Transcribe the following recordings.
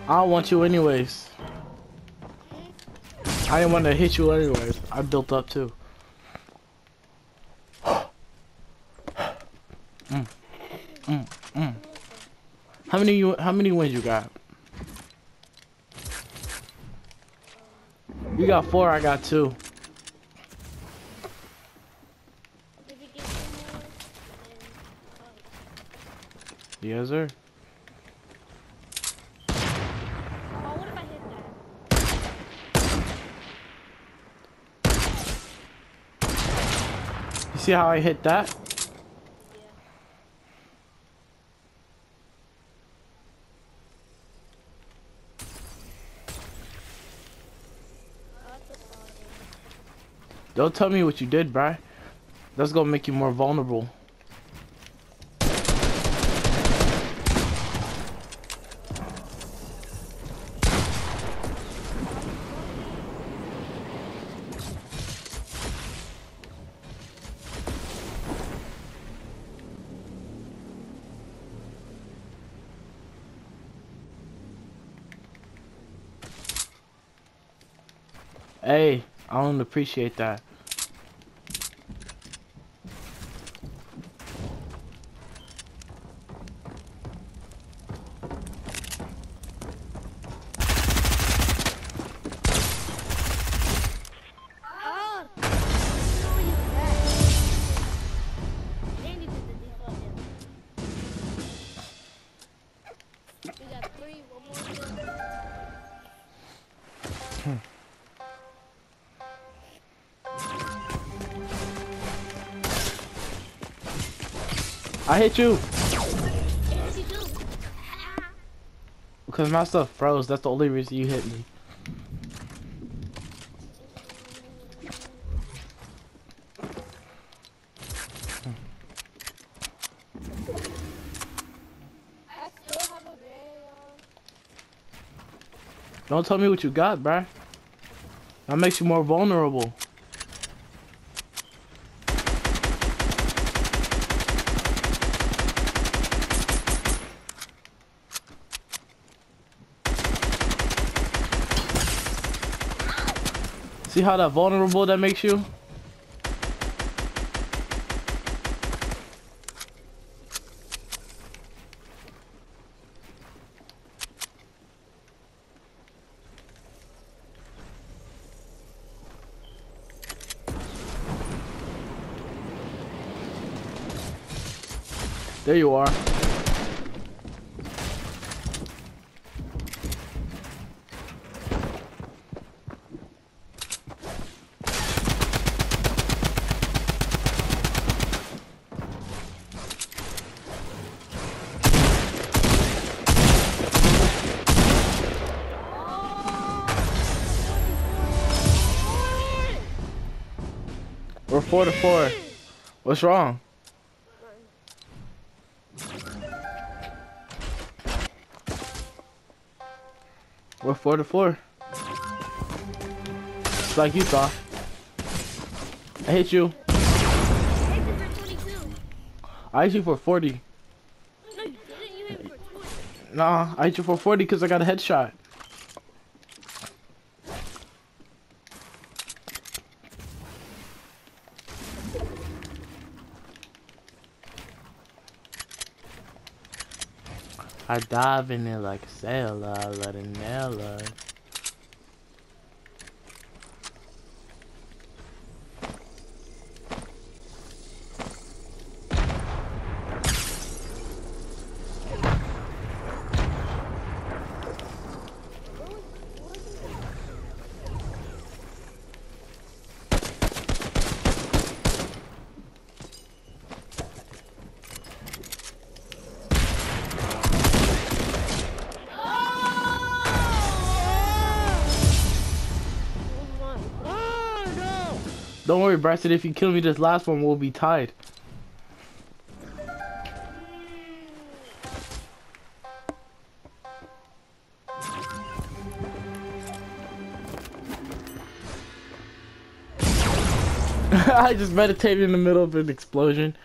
I don't want you anyways. I didn't want to hit you anyways. I built up too. mm, mm. How many wins you got? You got 4, I got 2. Yes, sir. What if I hit that? You see how I hit that? Don't tell me what you did, bruh. That's gonna make you more vulnerable. Hey, I don't appreciate that. I hit you because my stuff froze. That's the only reason you hit me. Don't tell me what you got, bruh. That makes you more vulnerable. See how that vulnerable that makes you? There you are. We're 4-4. What's wrong? We're 4-4. It's like you thought. I hit you. I hit you for 40. Nah, I hit you for 40 because I got a headshot. I dive in there like a sailor, let it nail her. Don't worry, Bryson, if you kill me this last one, we'll be tied. I just meditated in the middle of an explosion.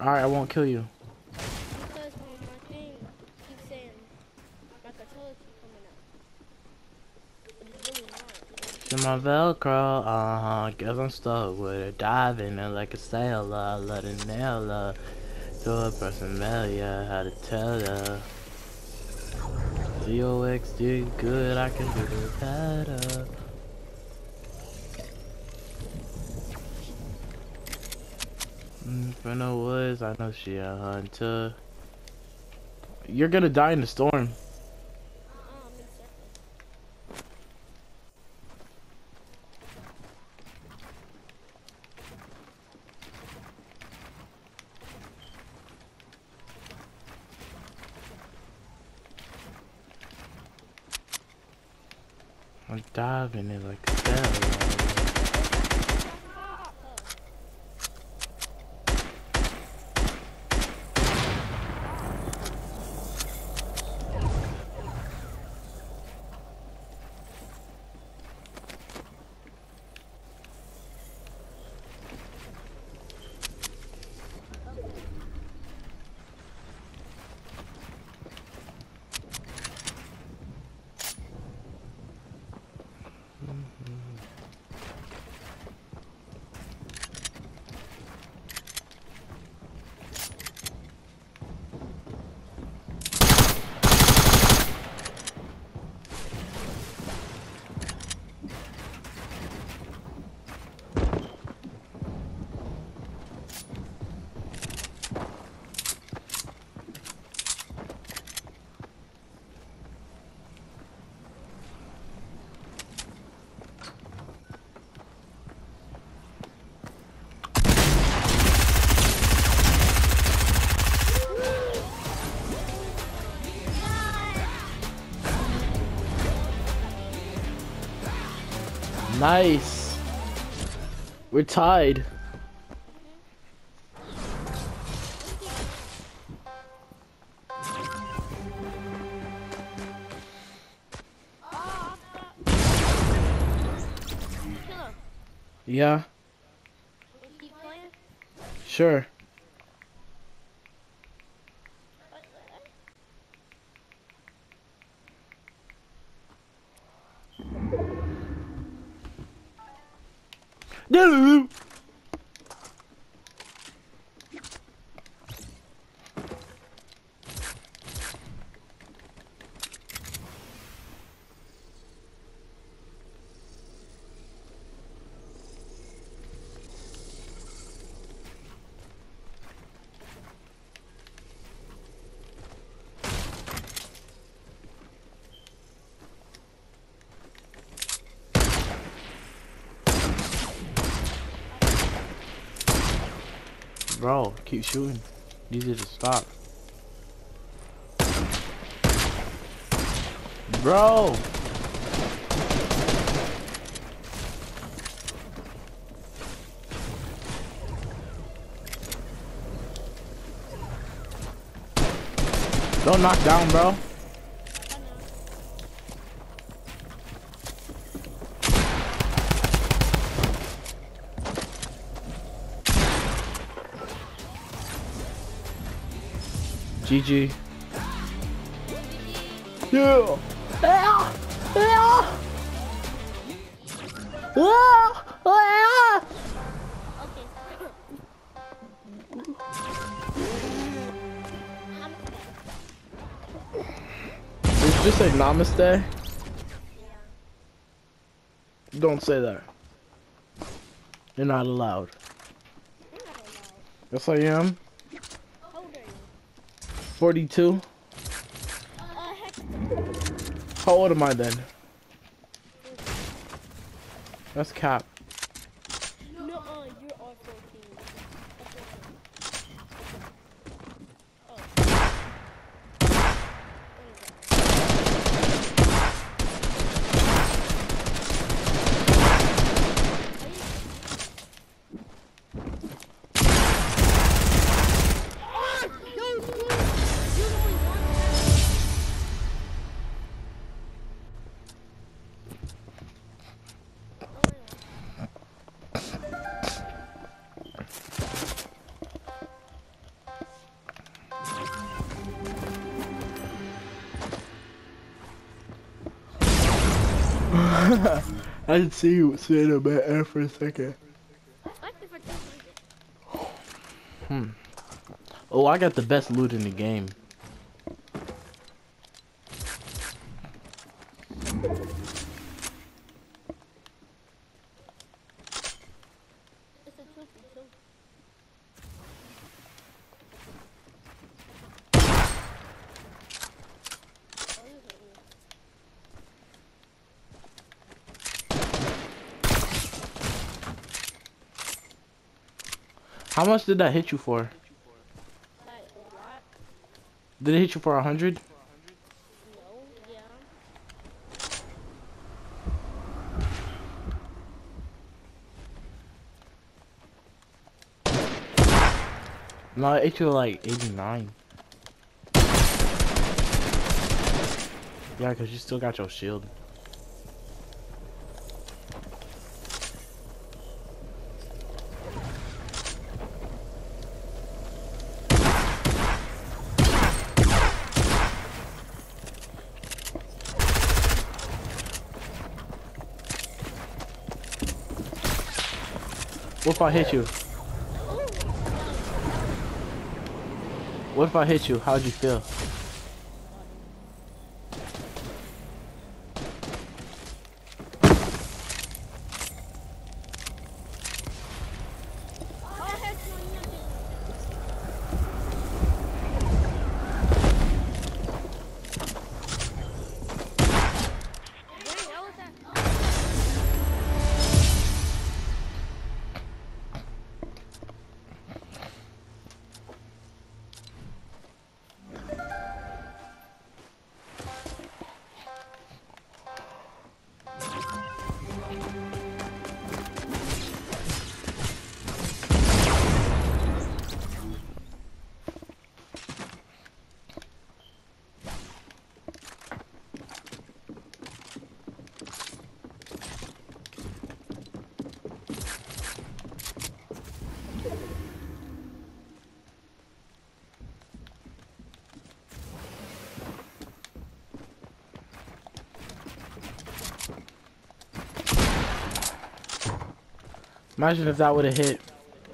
Alright, I won't kill you. Because my thing keeps saying my controller keeps coming up. But it's really not. To my Velcro, guess I'm stuck with it. Diving in like a sailor, let it nail her. To a person familiar, how to tell her. ZOX did good, I can do it better. From the woods, I know she a hunter. You're gonna die in the storm. I'm in circle. I'm diving in like a sailor. Nice. We're tied. Killer, Yeah, we keep playing? sure. No. Bro, keep shooting. Need you to stop. Bro! Don't knock down, bro. GG. Yeah. Yeah. Yeah. Yeah. Okay. Did you just say namaste? Yeah. Don't say that. You're not allowed. You're not allowed. Yes, I am. How old are you? 42. Heck, How old am I then? That's cap. no, you're all 14. I didn't see you sitting up at air for a second. Like it for 200. Hmm. Oh, I got the best loot in the game. It's a 2v2. Oh, you hit me. How much did that hit you for? Like a lot? Did it hit you for 100? No, yeah. No, it hit you like 89. Yeah, cause you still got your shield. What if I hit you? What if I hit you? How'd you feel? Oh, I hit you and you did. Dang, that was that. Imagine if that would have hit.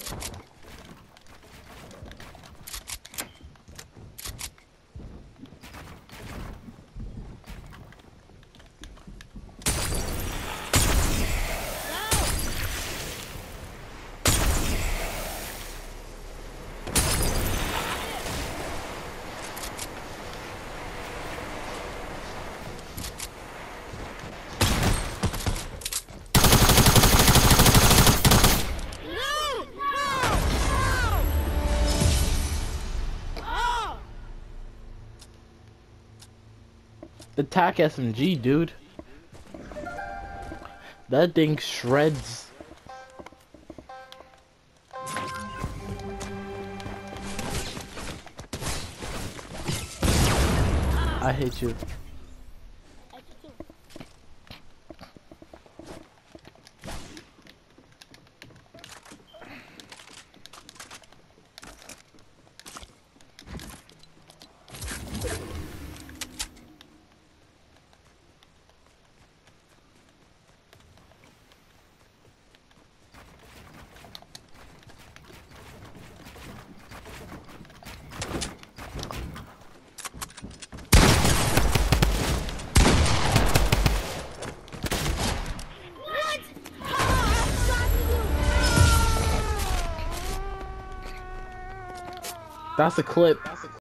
The TAC SMG, dude. That thing shreds. I hate you. I did too. What? That's a clip.